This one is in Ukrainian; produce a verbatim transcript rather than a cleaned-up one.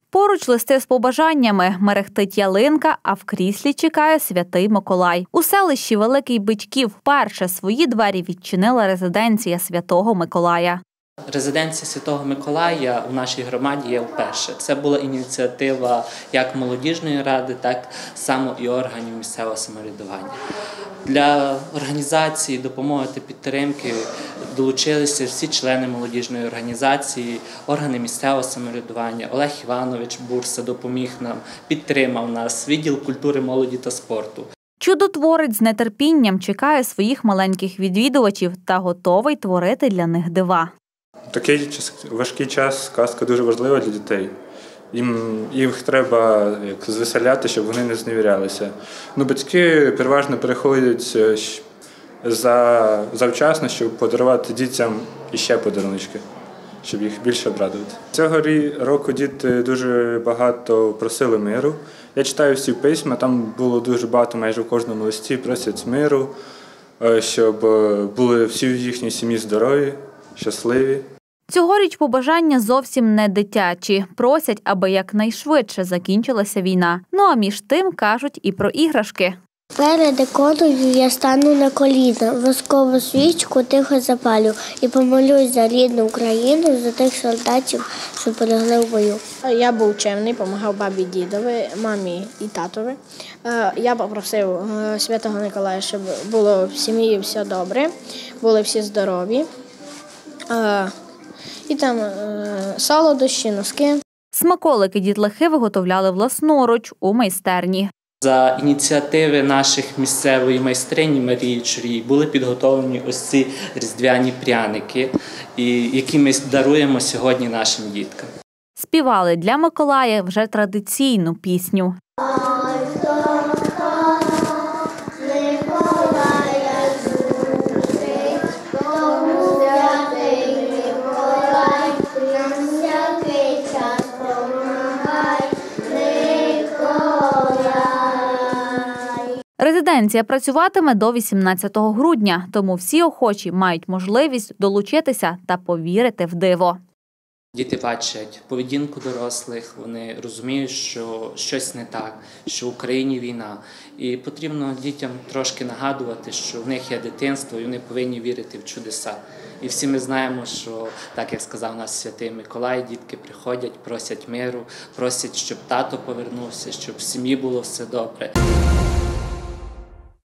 Поруч листи з побажаннями, мерехтить ялинка, а в кріслі чекає Святий Миколай. У селищі Великий Бичків вперше свої двері відчинила резиденція Святого Миколая. Резиденція Святого Миколая у нашій громаді є вперше. Це була ініціатива як молодіжної ради, так само і органів місцевого самоврядування. Для організації, допомоги та підтримки долучилися всі члени молодіжної організації, органи місцевого самоврядування. Олег Іванович Бурса допоміг нам, підтримав нас, відділ культури, молоді та спорту. Чудотворець з нетерпінням чекає своїх маленьких відвідувачів та готовий творити для них дива. Такий важкий час казка дуже важлива для дітей. Їм, їх треба як, звеселяти, щоб вони не зневірялися. Ну, батьки переважно приходять за, завчасно, щоб подарувати дітям іще подарунки, щоб їх більше обрадувати. Цього року діти дуже багато просили миру. Я читаю всі письма, там було дуже багато, майже в кожному листі просять миру, щоб були всі в їхній сім'ї здорові, щасливі. Цьогоріч побажання зовсім не дитячі. Просять, аби якнайшвидше закінчилася війна. Ну а між тим кажуть і про іграшки. Перед іконою я стану на коліна, воскову свічку тихо запалю і помолюсь за рідну Україну, за тих солдатів, що полягли в бою. Я був чемний, допомагав бабі, дідові, мамі і татові. Я попросив Святого Миколая, щоб було в сім'ї все добре, були всі здорові. І там солодощі, носки. Смаколики дітлахи виготовляли власноруч у майстерні. За ініціативи наших місцевої майстрині Марії Чурій були підготовлені ось ці різдвяні пряники, які ми даруємо сьогодні нашим діткам. Співали для Миколая вже традиційну пісню. Резиденція працюватиме до вісімнадцятого грудня, тому всі охочі мають можливість долучитися та повірити в диво. Діти бачать поведінку дорослих, вони розуміють, що щось не так, що в Україні війна. І потрібно дітям трошки нагадувати, що в них є дитинство і вони повинні вірити в чудеса. І всі ми знаємо, що, так як сказав нас Святий Миколай, дітки приходять, просять миру, просять, щоб тато повернувся, щоб в сім'ї було все добре.